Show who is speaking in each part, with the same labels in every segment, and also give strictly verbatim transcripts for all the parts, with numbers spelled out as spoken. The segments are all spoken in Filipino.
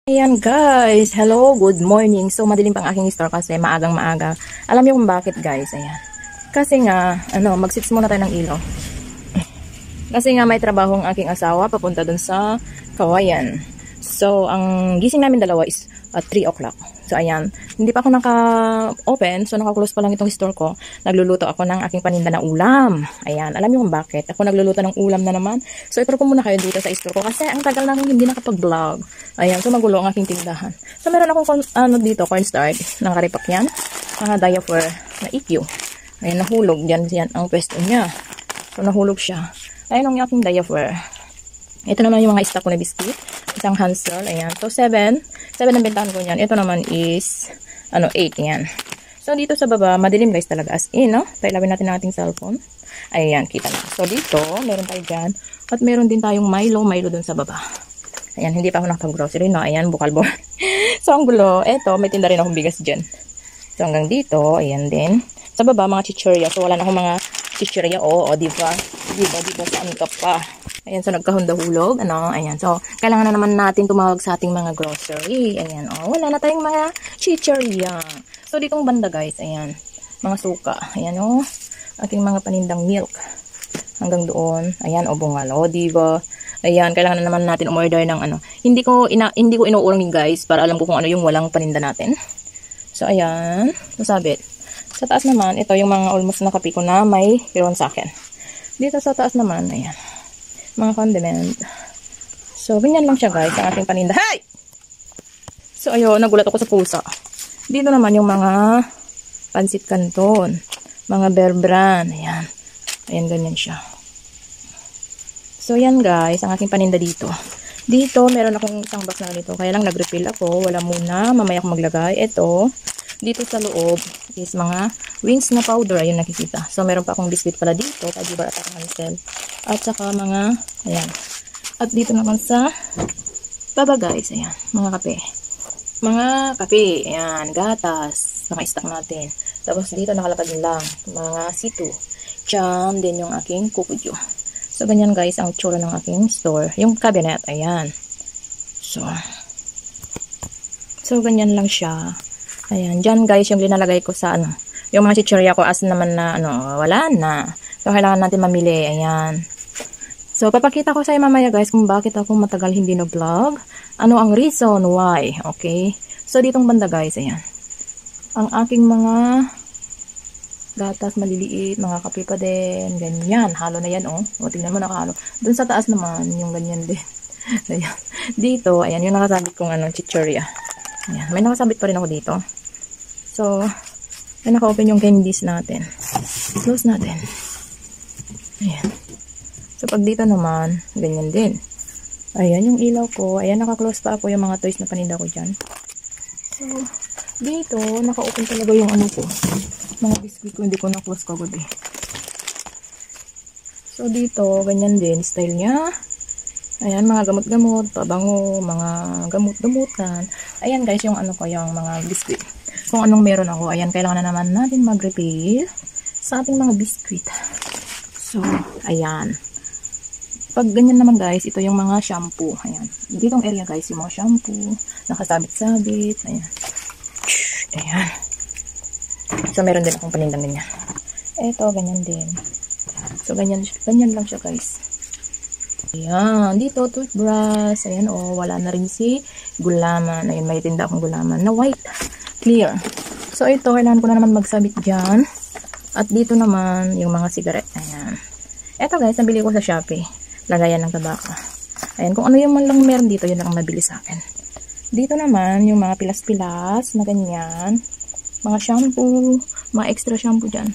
Speaker 1: Ayan guys, hello, good morning. So madilim pang aking store kasi maagang maaga. Alam niyo kung bakit guys, ayan. Kasi nga, ano, mag-six muna tayo ng ilaw. Kasi nga may trabaho ang aking asawa papunta dun sa Kawayan. So ang gising namin dalawa is at three o'clock. So ayan, hindi pa ako naka-open, so naka-close pa lang itong store ko. Nagluluto ako ng aking paninda na ulam. Ayan, alam niyo kung bakit? Ako nagluluto ng ulam na naman. So ipro ko muna kayo dito sa store ko kasi ang tagal na akong hindi nakapag-vlog. Ayan, so magulo ang aking tindahan. So meron akong ano dito, cornstarch, ng karipak yan. Mga diaper na E Q. Ayan, nahulog. Diyan yan ang pwesto niya. So nahulog siya. Ayan ang aking diaper. Ito naman yung mga stock ko na biscuit. Isang Hansel. Ayan. So, seven. seven ang bentahan ko niyan. Ito naman is, ano, eight. Ayan. So, dito sa baba, madilim guys talaga. As in, no? Pailawin natin ang ating cellphone. Ayan, kita na. So, dito, meron tayo dyan. At meron din tayong Milo. Milo dun sa baba. Ayan, hindi pa ako nakapag-grocery, no? Ayan, bukal-bukal. So, ang gulo. Ito, may tinda rin akong bigas dyan. So, hanggang dito, ayan din. Sa baba, mga chichirya. So, wala na akong mga chichirya. O, o, diba? Diba, diba, saan ka pa? Ayan, so nagkahunda-hulog. Ano, ayan. So, kailangan na naman natin tumawag sa ating mga grocery. Ayan, oh. Wala na tayong mga chichirya. So, ditong banda, guys. Ayan. Mga suka. Ayan, oh. Ating mga panindang milk. Hanggang doon. Ayan, o, bungal. O, diba? Ayan, kailangan na naman natin umorder ng ano. Hindi ko, ina, hindi ko inuurang guys, para alam ko kung ano yung walang paninda natin. So, ayan. Masabit. Sa taas naman, ito yung mga almost nakapi ko na may piron sa akin. Dito sa taas naman, ayan. Mga condiment. So, ganyan lang siya guys, ang ating paninda. Hey! So, ayun, nagulat ako sa pusa. Dito naman yung mga pansit canton. Mga bear brand. Ayan. Ayan, ganyan siya. So, yan guys, ang aking paninda dito. Dito, meron akong isang box na dito. Kaya lang nag-refill ako. Wala muna. Mamaya ako maglagay. Ito, dito sa loob is mga wings na powder. Ayun, nakikita. So, meron pa akong biscuit pala dito. Kajibar at akong Hansel. At saka mga, ayan. At dito naman sa baba guys, ayan. Mga kape. Mga kape. Ayan, gatas. Naka-stack natin. Tapos dito nakalapad lang. Mga situ. Diyan din yung aking kukudyo. So, ganyan guys ang tsura ng aking store. Yung cabinet, ayan. So, so ganyan lang siya. Ayan, dyan guys yung linalagay ko sa ano. Yung mga chichirya ko as naman na ano, wala na. So, kailangan natin mamili. Ayan. So, papakita ko sa iyo mamaya guys kung bakit ako matagal hindi na-vlog. Ano ang reason why. Okay. So, ditong banda guys, ayan. Ang aking mga gatas maliliit, mga kape pa din. Ganyan. Halo na yan, oh. O, tingnan mo nakahalo. Dun sa taas naman, yung ganyan din. Ayan. Dito, ayan, yung nakasabit kong ano, chichirya. Ayan. May nakasabit pa rin ako dito. So, ay naka-open yung candies natin. Close natin. Ayan. So, pag dito naman, ganyan din. Ayan, yung ilaw ko. Ayan, naka-close pa ako yung mga toys na paninda ko dyan. So, dito, naka-open talaga yung ano ko. Mga biscuit ko, hindi ko na-close kagabi. So, dito, ganyan din. Style niya. Ayan, mga gamot-gamot, pabango, mga gamot-gamutan. Ayan, guys, yung ano ko, yung mga biscuit. Kung anong meron ako, ayan, kailangan na naman natin mag-refill sa ating mga biscuit. So, ayan. Pag ganyan naman, guys, ito yung mga shampoo. Ayan. Ditong area, guys, yung mga shampoo. Nakasabit-sabit. Ayan. Ayan. So, meron din akong panindang ganyan. Ito, ganyan din. So, ganyan, ganyan lang siya, guys. Ayan. Dito, toothbrush. Ayan, oh, wala na rin si gulaman. Ayan, may tinda akong gulaman na white. Clear. So, ito, kailangan ko na naman magsabit dyan. At dito naman, yung mga cigarette. Ayan. Ito, guys, nabili ko sa Shopee. Lagayan ng tabaka. Ayan, kung ano yung man lang meron dito, yun lang ang mabili sa akin. Dito naman, yung mga pilas-pilas na ganyan. Mga shampoo, mga extra shampoo dyan.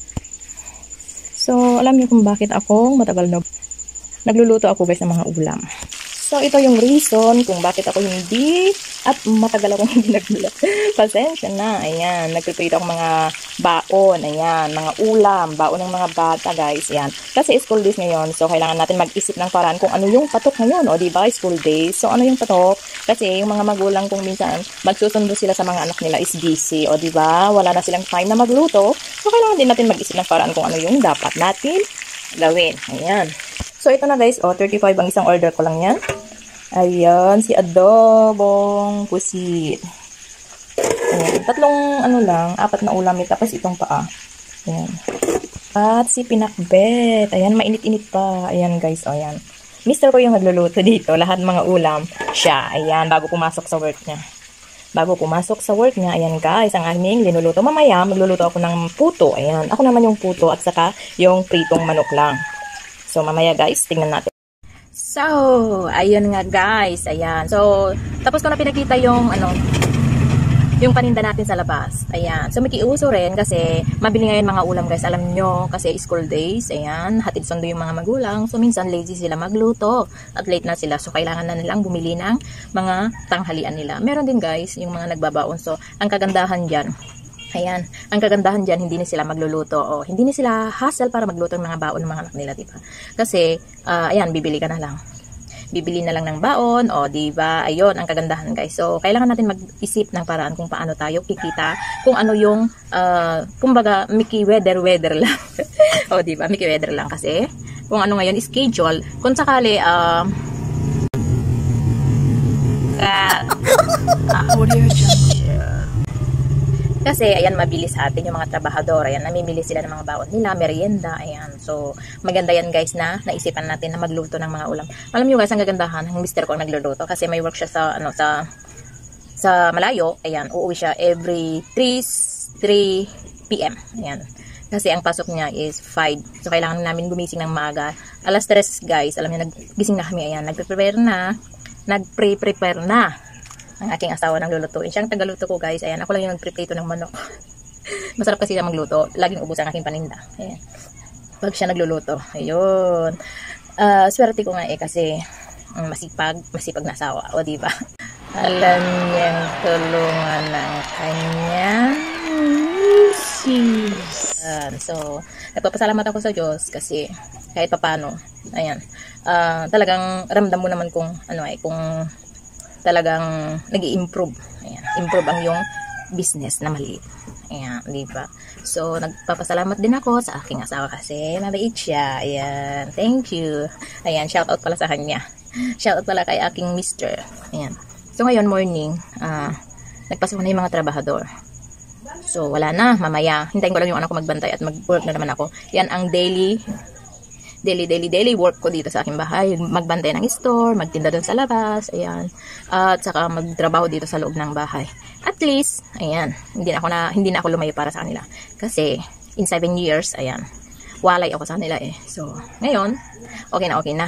Speaker 1: So, alam niyo kung bakit ako matagal na nagluluto ako guys ng mga ulam. So, ito yung reason kung bakit ako hindi at matagal akong hindi nag-vlog. Pasensya na. Ayan. Nag-prepare ako mga baon. Ayan. Mga ulam. Baon ng mga bata, guys. Ayan. Kasi school days ngayon. So, kailangan natin mag-isip ng paraan kung ano yung patok ngayon. O, diba? School days. So, ano yung patok? Kasi yung mga magulang kung minsan magsusundo sila sa mga anak nila is busy. O, diba? Wala na silang time na magluto. So, kailangan din natin mag-isip ng paraan kung ano yung dapat natin gawin. Ayan. So, ito na guys. O, thirty-five ang isang order ko lang yan. Ayan, si adobong pusit. Ayan, tatlong ano lang, apat na ulam. Tapos itong paa. Ayan. At si pinakbet. Ayan, mainit-init pa. Ayan guys, o ayan. Mister ko yung nagluluto dito. Lahat mga ulam, siya. Ayan, bago pumasok sa work niya. Bago pumasok sa work niya, ayan guys, ang aming linuluto. Mamaya, magluluto ako ng puto. Ayan, ako naman yung puto at saka yung pritong manok lang. So, mamaya guys, tingnan natin. So, ayun nga guys, ayan. So, tapos ko na pinakita yung ano, yung paninda natin sa labas. Ayan. So, makiuso rin kasi mabili ngayon mga ulam guys. Alam nyo, kasi school days. Ayan. Hatid sundo yung mga magulang. So, minsan lazy sila magluto. At late na sila. So, kailangan na nilang bumili ng mga tanghalian nila. Meron din guys, yung mga nagbabaon. So, ang kagandahan dyan, ayan. Ang kagandahan dyan, hindi na sila magluluto. O, hindi na sila hassle para magluto ng mga baon ng mga anak nila, diba? Kasi, uh, ayan, bibili ka na lang. Bibili na lang ng baon, o diba, ayun ang kagandahan guys. So, kailangan natin mag-isip ng paraan kung paano tayo kikita, kung ano yung, uh, kumbaga, Mickey weather weather lang. O diba, Mickey weather lang kasi, kung ano ngayon, schedule, kung sakali, uh, uh, kasi, ayan, mabilis sa atin yung mga trabahador. Ayan, namimili sila ng mga baon nila, merienda, ayan. So, maganda yan guys na naisipan natin na magluto ng mga ulam. Alam nyo guys, ang gagandahan, ang mister ko ang nagluluto kasi may work siya sa, ano, sa, sa malayo. Ayan, uuwi siya every three p m Ayan. Kasi ang pasok niya is five. So, kailangan namin gumising ng maaga. Alas tres guys, alam niyo, naggising na kami. Ayan, nagpe-prepare na, nagpre-prepare na ang aking asawa ng lulutuin. Siya ang tagaluto ko guys. Ayan, ako lang yung nagprepare ng manok. Masarap kasi siya magluto. Laging ubos ang aking paninda. Ayan. Pag siya nagluluto. Ayun. Uh, swerte ko nga eh kasi um, masipag, masipag na asawa. O diba? Alam niyang tulungan ng kanyang misis. Uh, so, nagpapasalamat ako sa Diyos kasi kahit papano, ayan, uh, talagang ramdam mo naman kung ano ay, kung talagang nag-i-improve. Ayan, improve ang yung business na maliit. Ayan, di ba? So, nagpapasalamat din ako sa aking asawa kasi mabait siya. Ayan, thank you. Ayan, shout out pala sa kanya. Shout out pala kay aking mister. Ayan. So, ngayon morning, uh, nagpasok na yung mga trabahador. So, wala na. Mamaya, hintayin ko lang yung anak ko magbantay at mag-work na naman ako. Yan ang daily daily, daily, daily work ko dito sa aking bahay. Magbantay ng store, magtinda doon sa labas, ayan. Uh, at saka magtrabaho dito sa loob ng bahay. At least, ayan, hindi na ako, na, hindi na ako lumayo para sa kanila. Kasi, in seven years, ayan, walay ako sa kanila eh. So, ngayon, okay na, okay na.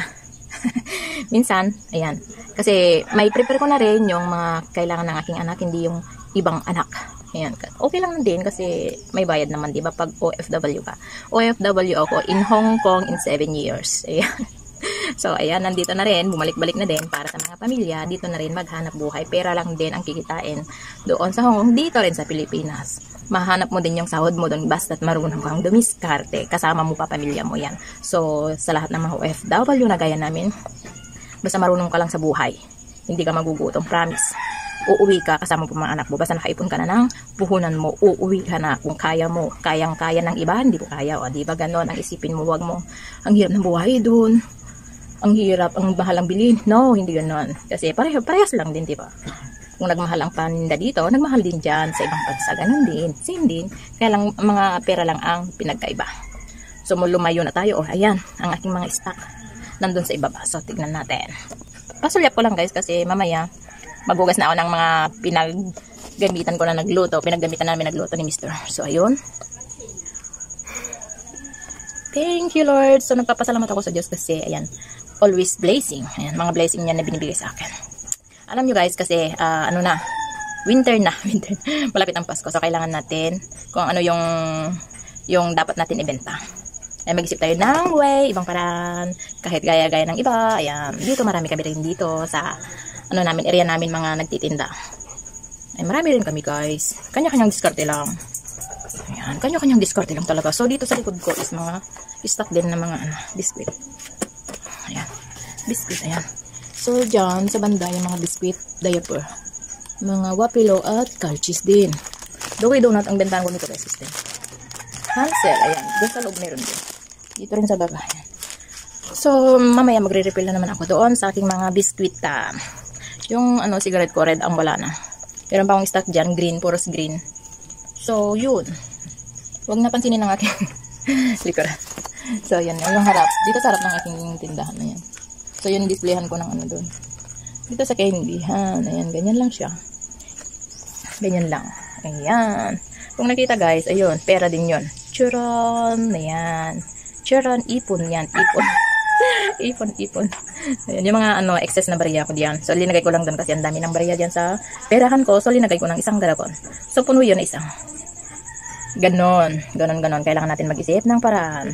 Speaker 1: Minsan, ayan, kasi may prepare ko na rin yung mga kailangan ng aking anak, hindi yung ibang anak. Ayan, okay lang din kasi may bayad naman, di ba? Pag O F W ka. O F W ako in Hong Kong in seven years. Ayan. So, ayan, nandito na rin. Bumalik-balik na din para sa mga pamilya. Dito na rin maghanap buhay. Pera lang din ang kikitain doon sa Hong Kong. Dito rin sa Pilipinas. Mahanap mo din yung sahod mo doon basta't marunong kang dumiskarte. Kasama mo pa pamilya mo yan. So, sa lahat ng mga O F W na gaya namin, basta marunong ka lang sa buhay. Hindi ka magugutom. Promise. Uuwi ka kasama po mga anak mo. Basta nakaipon ka na ng puhunan mo, uuwi ka na kung kaya mo. Kayang-kaya ng iba, hindi ko kaya. O, diba ganon ang isipin mo? Wag mo, ang hirap ng buhay doon. Ang hirap, ang mahal ang bilhin. No, hindi ganon. Kasi pareho, parehas lang din, diba? Kung nagmahal ang paninda dito, nagmahal din dyan sa ibang bansa. Ganon din, same din. Kaya lang, mga pera lang ang pinagkaiba. So, lumayo na tayo. O, ayan, ang aking mga stock nandun sa ibaba. So, tignan natin. Pasulyap ko lang guys kasi mamaya, maghugas na ako ng mga pinaggamitan ko na nagluto. Pinaggamitan namin nagluto ni mister. So, ayun. Thank you, Lord. So, nagpapasalamat ako sa Diyos kasi, ayan, always blessing. Ayan, mga blessing niya na binibigay sa akin. Alam nyo guys, kasi, uh, ano na, winter na. Winter. Malapit ang Pasko. So, kailangan natin kung ano yung, yung dapat natin ibenta. Ay, mag-isip tayo ng way, ibang paraan, kahit gaya-gaya ng iba. Ayan, dito marami kami rin dito sa ano namin, area namin mga nagtitinda. Ay, marami rin kami guys. Kanya-kanyang diskarte lang. Ayan, kanya-kanyang diskarte lang talaga. So, dito sa likod ko is mga stock din na mga ano, biscuit. Ayan, biscuit, ayan. So, dyan, sa banda, yung mga biscuit, diaper. Mga wapilo at calchis din. Dogoy donut ang bentahan ko nito guys, system. Hansel, ayan. Doon sa loob meron din. Dito rin sa baba, ayan. So, mamaya magre-refill na naman ako doon sa aking mga biskuit. Uh, yung ano, cigarette ko, red ang wala na. Meron pa akong stock dyan, green, puros green. So, yun. Huwag napansinin ng aking likuran. So, yan. Yung harap. Dito sa harap ng aking tindahan. Ayan. So, yun, displayhan ko ng ano doon. Dito sa candyhan. Ayan, ganyan lang siya. Ganyan lang. Ayan. Kung nakita guys, ayun, pera din yun. Churon. Ayan. Churon, ipon yan. Ipon. ipon, ipon. Ayan, yung mga ano, excess na bariya ko diyan. So, linagay ko lang doon kasi ang dami ng bariya diyan sa perahan ko. So, linagay ko ng isang dragon. So, puno yun isang. Ganon. Ganon, ganon. Kailangan natin mag-isip ng paraan.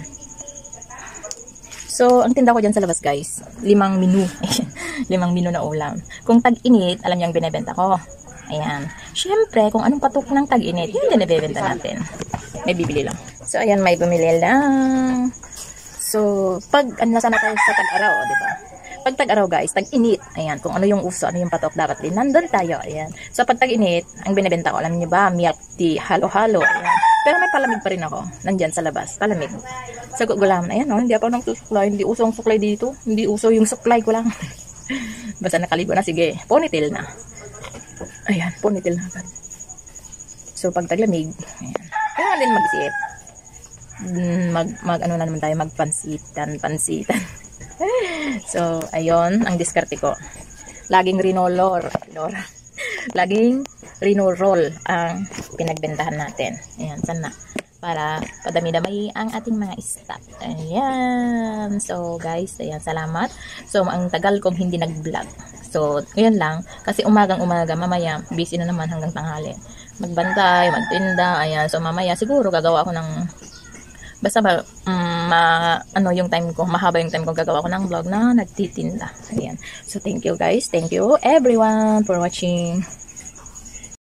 Speaker 1: So, ang tinda ko dyan sa labas guys, limang menu. limang menu na ulam. Kung tag-init, alam niyo ang binebenta ko. Ayan. Siyempre, kung anong patok ng tag-init, yun din nabibenta natin. May bibili lang. So, ayan, may bumili lang. So, pag, ano na sana tayo sa tag-araw, di ba? Pag tag-araw guys, tag-init. Ayan, kung ano yung uso, ano yung patok, dapat din. Nandun tayo, ayan. So, pag tag-init, ang binibenta ko, alam niyo ba, milk tea, halo-halo, ayan. Pero may palamig pa rin ako, nandyan sa labas, palamig. Sa gulaman, ayan, oh, hindi ako nang suklay, hindi uso ang suklay dito. Hindi uso yung supply ko lang. Basta nakaligo na, sige, ponytail na. Ayan, ponytail na agad. So, pag taglamig, ayan. Kailangan din mag-isip. Mag, mag, ano na naman tayo, magpansitan, pansitan. So, ayun, ang diskarte ko. Laging rinolor, lor. Laging rinorol ang pinagbentahan natin. Ayan, sana. Para padami-damay ang ating mga stock. Ayan. So, guys, ayan, salamat. So, ang tagal kong hindi nag-vlog. So, ngayon lang. Kasi umagang-umaga, mamaya, busy na naman hanggang tanghali. Magbantay, magtinda, ayan. So, mamaya, siguro gagawa ako ng basta ba, um, ma, ano yung time ko, mahaba yung time ko gagawa ko ng vlog na nagtitinda. Ayan. So, thank you guys. Thank you everyone for watching.